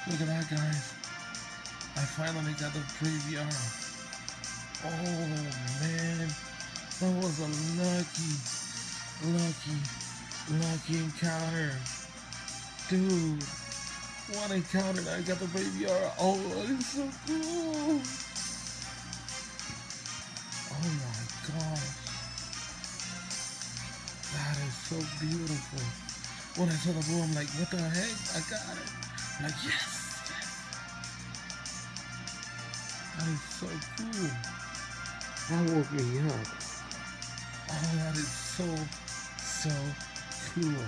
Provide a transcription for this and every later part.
Look at that, guys. I finally got the preview. Oh, man. That was a lucky encounter. Dude, what encounter. I got the baby R. Oh, it's so cool. Oh my gosh. That is so beautiful. When I saw the blue, I'm like, what the heck? I got it. I'm like, yes. That is so cool. That woke me up. Oh, that is so cool.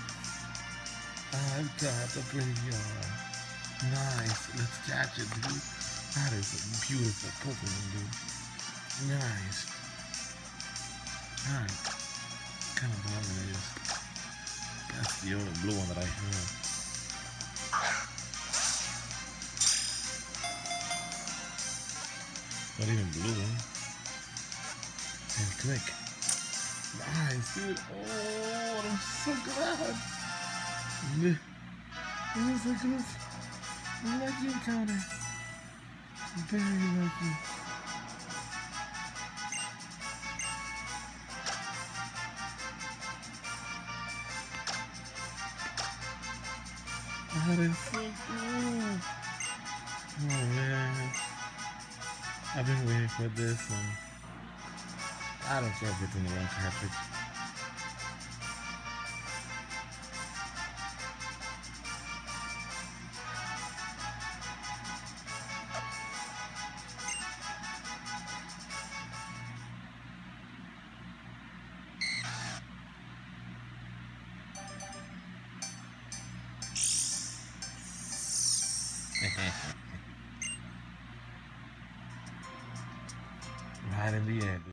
I've got the graveyard. Nice. Let's catch it, dude. That is a beautiful Pokemon, dude. Nice. Alright. What kind of dog it is? That's the only blue one that I have. Not even blue. And click. Nice, dude. Oh, I'm so glad. It was like a lucky encounter. Very lucky. That is so cool. Oh man. I've been waiting for this and I don't care if it's in the wrong cartridge. Right in the end.